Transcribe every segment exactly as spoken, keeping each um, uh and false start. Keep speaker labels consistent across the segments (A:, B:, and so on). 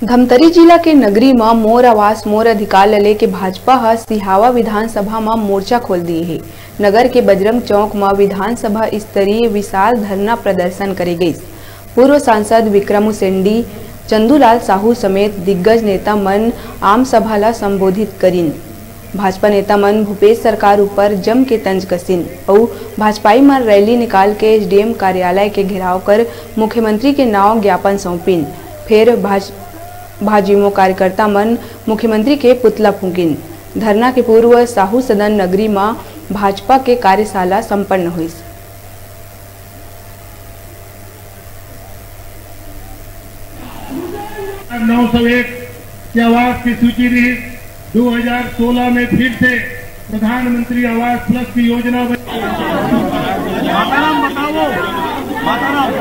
A: धमतरी जिला के नगरी में मोर आवास मोर अधिकार लले के भाजपा ह सिहावा विधानसभा में मोर्चा खोल दिए है। नगर के बजरंग चौक में विधानसभा स्तरीय विशाल धरना प्रदर्शन करे गई। पूर्व सांसद विक्रम उसेंडी, चंदूलाल साहू समेत दिग्गज नेता मन आम सभा ला संबोधित करीन। भाजपा नेता मन भूपेश सरकार ऊपर जम के तंज कसिन और भाजपाई में रैली निकाल के एसडीएम कार्यालय के घेराव कर मुख्यमंत्री के नाव ज्ञापन सौंपिन। फिर भाज भाजयुमो कार्यकर्ता मन मुख्यमंत्री के पुतला फूकिन। धरना के पूर्व साहू सदन नगरी में भाजपा के कार्यशाला संपन्न हुई।
B: नौ सौ एक की आवास की सूची रही। दो हज़ार सोलह में फिर से प्रधानमंत्री आवास प्लस की योजना माताराम बताओ माताराम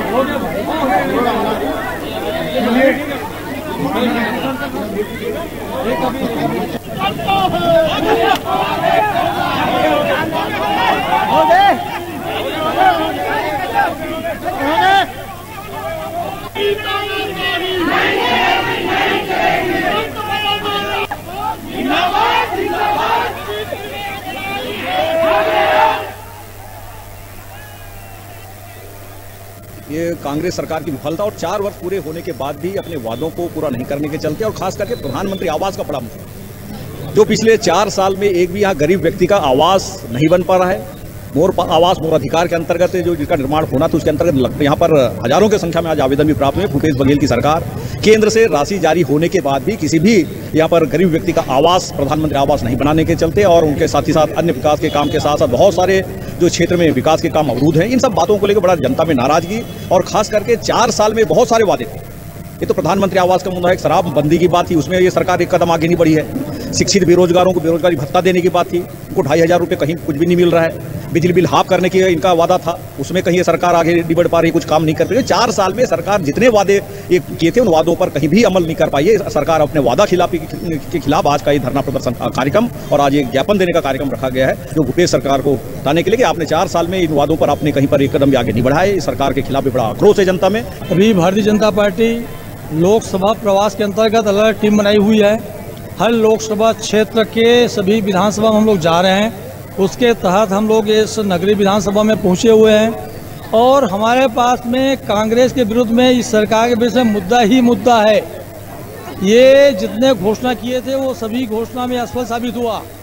C: ये कांग्रेस सरकार की विफलता और चार वर्ष पूरे होने के बाद भी अपने वादों को पूरा नहीं करने के चलते और खास करके प्रधानमंत्री आवास का बड़ा मुद्दा, जो पिछले चार साल में एक भी यहाँ गरीब व्यक्ति का आवास नहीं बन पा रहा है। मोर आवास मोर अधिकार के अंतर्गत जो जिसका निर्माण होना था उसके अंतर्गत यहाँ पर हजारों की संख्या में आज आवेदन भी प्राप्त हुए। भूपेश बघेल की सरकार केंद्र से राशि जारी होने के बाद भी किसी भी यहाँ पर गरीब व्यक्ति का आवास प्रधानमंत्री आवास नहीं बनाने के चलते और उनके साथ ही साथ अन्य विकास के काम के साथ साथ बहुत सारे जो क्षेत्र में विकास के काम अवरुद्ध हैं। इन सब बातों को लेकर बड़ा जनता में नाराजगी और खास करके चार साल में बहुत सारे वादे थे। ये तो प्रधानमंत्री आवास का मुद्दा एक शराब बंदी की बात थी, उसमें ये सरकार एक कदम आगे नहीं बढ़ी है। शिक्षित बेरोजगारों को बेरोजगारी भत्ता देने की बात थी, उनको ढाई हजार रुपये कहीं कुछ भी नहीं मिल रहा है। बिजली बिल हाफ करने की इनका वादा था, उसमें कहीं सरकार आगे नहीं बढ़ पा रही, कुछ काम नहीं कर रही। चार साल में सरकार जितने वादे ये किए थे उन वादों पर कहीं भी अमल नहीं कर पाई है। सरकार अपने वादा खिलाफी के खिलाफ आज का ये धरना प्रदर्शन कार्यक्रम और आज एक ज्ञापन देने का कार्यक्रम रखा गया है, जो भूपेश सरकार को बताने के लिए कि आपने चार साल में इन वादों पर आपने कहीं पर एक कदम भी आगे नहीं बढ़ाया। सरकार के खिलाफ भी बड़ा आक्रोश है जनता में।
D: अभी भारतीय जनता पार्टी लोकसभा प्रवास के अंतर्गत अलग अलग टीम बनाई हुई है। हर लोकसभा क्षेत्र के सभी विधानसभा में हम लोग जा रहे हैं। उसके तहत हम लोग इस नगरी विधानसभा में पहुंचे हुए हैं और हमारे पास में कांग्रेस के विरुद्ध में इस सरकार के विरुद्ध में मुद्दा ही मुद्दा है। ये जितने घोषणा किए थे वो सभी घोषणा में असफल साबित हुआ।